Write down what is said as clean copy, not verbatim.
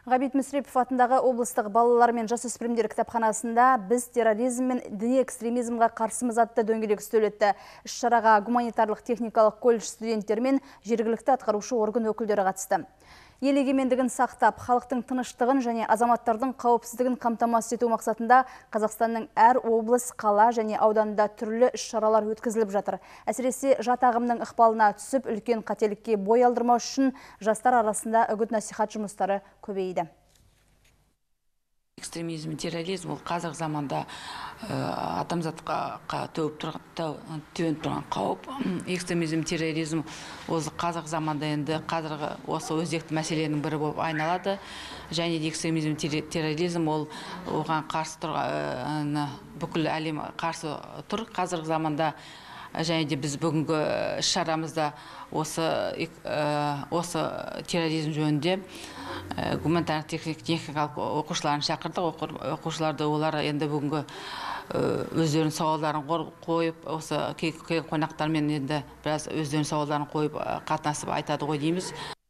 Ғабит Мүсірепов атындағы облыстық балалар мен жасөспірімдер кітапханасында біз терроризм мен діни экстремизмға қарсымыз атты дөңгелек үстел өтті. Іс-шараға гуманитарлық техникалық колледж студенттері мен жергілікті атқарушы орган өкілдері қатысты. Ел егемендігін сақтап, халықтың тыныштығын және азаматтардың қауіпсіздігін қамтамасыз ету мақсатында Қазақстанның әр облыс, қала және ауданында түрлі іс-шаралар өткізіліп жатыр. Әсіресе жат ағымның ықпалына түсіп, үлкен қателікке бой алдырмау үшін жастар арасында үгіт-насихат жұмыстары көбейді. Экстремизм, терроризм ол қазіргі заманда адамзатқа төніп тұрған қауіп. Экстремизм, терроризм ол қазіргі заманда енді қазіргі осы өзекті мәселенің бірі болып айналады. Және экстремизм, терроризм ол оған қарсы тұрған бүкіл әлем қарсы тұр қазіргі заманда. Және де біз бүгінгі шарамызда осы терроризм жөнінде гуманитарлық техникалық оқушыларын шақырдық. Оқушыларды олар енді бүгінгі өздерінің сауалдарын қойып, осы қонақтармен енді біраз өздерінің сауалдарын қойып қатынасып айтады ғой дейміз.